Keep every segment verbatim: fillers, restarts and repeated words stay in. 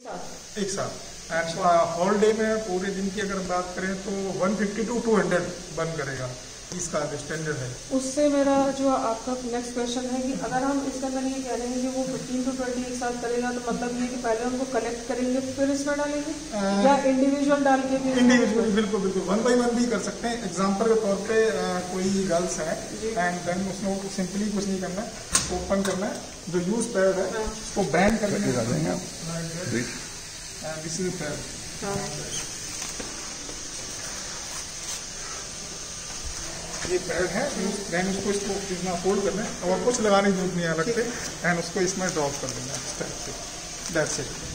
एक साथ and whole day में पूरे दिन की अगर बात करें तो one fifty to two hundred burn करेगा, इसका स्टैंडर्ड है। उससे मेरा जो आपका नेक्स्ट क्वेश्चन है कि अगर हम इसके अंदर ये कह रहे हैं कि वो फिफ्टीन टू ट्वेंटी एक साथ करेगा तो मतलब ये कि पहले उनको कलेक्ट करेंगे फिर इसमें डालेंगे uh, या इंडिविजुअल डाल के भी? इंडिविजुअल, बिल्कुल बिल्कुल वन बाई वन भी कर सकते हैं। एग्जाम्पल के तौर पे uh, कोई गर्ल्स है एंड देन उसमें सिंपली कुछ नहीं करना है, ओपन करना है, जो यूज पैड है उसको बैंड कर देंगे, दिस इज पैड, ये पैड है, देन उसको इसको इतना फोल्ड करना है और कुछ लगाने की जरूरत नहीं है अलग से, एंड उसको इसमें ड्रॉप कर देना है इस टाइप से, दैट्स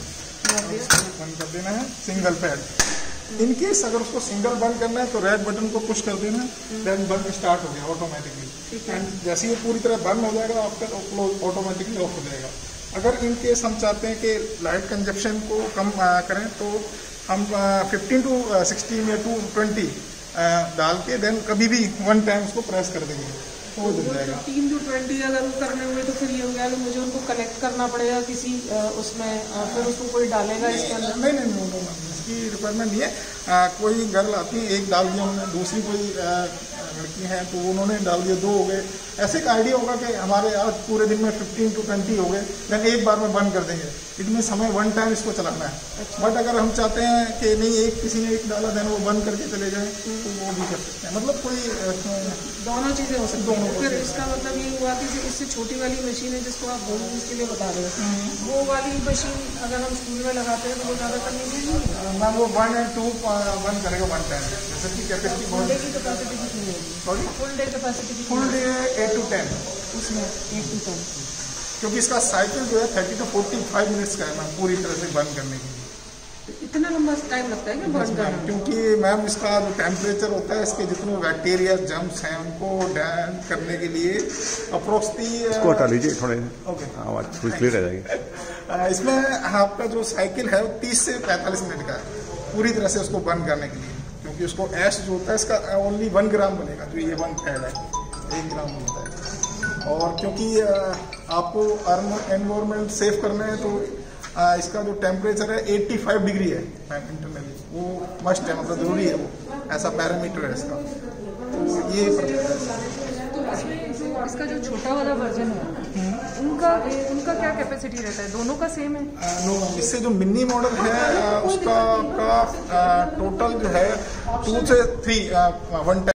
इट। बंद कर देना है सिंगल पैड। इन केस अगर उसको सिंगल बंद करना है तो रेड बटन को पुश कर देना है, देन बंद स्टार्ट हो गया ऑटोमेटिकली, एंड जैसे ये पूरी तरह बंद हो जाएगा आफ्टर ऑटोमेटिकली ऑफ हो जाएगा। अगर इन केस हम चाहते हैं कि लाइट कंजप्शन को कम करें तो हम फिफ्टीन टू सिक्सटीन या टू ट्वेंटी डाल के देन कभी भी वन टाइम उसको प्रेस कर देंगे तो हो जाएगा। फिफ्टीन टू ट्वेंटी अगर करने हुए तो फिर ये हो गया कि मुझे उनको कनेक्ट करना पड़ेगा किसी उसमें, फिर उसको कोई डालेगा इसके अंदर? नहीं नहीं नहीं नहीं इसकी रिक्वायरमेंट नहीं है। आ, कोई गर्ल आती है, एक डाल दिया उन्होंने, दूसरी कोई लड़की है तो उन्होंने डाल दिया, दो हो गए, ऐसे एक आइडिया होगा कि हमारे आज पूरे दिन में फिफ्टीन टू ट्वेंटी हो गए, देन एक बार में बंद कर देंगे, इतने समय वन टाइम इसको चलाना है। अच्छा। बट अगर हम चाहते हैं कि नहीं एक किसी ने एक डाला देन वो बंद करके चले गए तो वो भी कर सकते हैं, मतलब कोई दोनों चीज़ें हो सकती दोनों। फिर इसका मतलब ये हुआ कि इससे छोटी वाली मशीन है जिसको आप होम यूज के लिए बता रहे हैं, वो वाली मशीन अगर हम स्कूल में लगाते हैं तो वो ज़्यादा करनी चाहिए मैम, वो वन एंड टू बंद करेगा वन टाइम, जैसे कि कैपेसिटी फुल डे की कैपेसिटी कितनी होगी? Sorry full day capacity full day eight to ten, उसमें एट टू टेन, क्योंकि इसका साइकिल जो है thirty to forty five minutes का है मैम पूरी तरह से बंद करने के लिए। इतना लंबा टाइम लगता है कि बंद करने? क्योंकि मैम इसका जो टेम्परेचर होता है, इसके जितने बैक्टीरिया जम्स हैं उनको डैम करने के लिए अप्रोक्सली इसको हटा लीजिए थोड़े, ओके आवाज थोड़ी क्लियर आ जाएगी। इसमें आपका जो साइकिल है वो तीस से पैंतालीस मिनट का है पूरी तरह से उसको बंद करने के लिए, क्योंकि उसको ऐश जो होता है इसका ओनली वन ग्राम बनेगा, जो ये वन पैड है एक ग्राम होता है। और क्योंकि आपको एनवायरमेंट सेफ करना है तो इसका जो टेम्परेचर है पचासी डिग्री है इंटरनली, वो मस्ट है, मतलब जरूरी है, वो ऐसा पैरामीटर है इसका। तो ये तो इसमें जो इसका जो छोटा वाला वर्जन है उनका उनका क्या कैपेसिटी रहता है? दोनों का सेम है? नो, इससे जो मिनी मॉडल है उसका का टोटल जो है टू से थ्री वन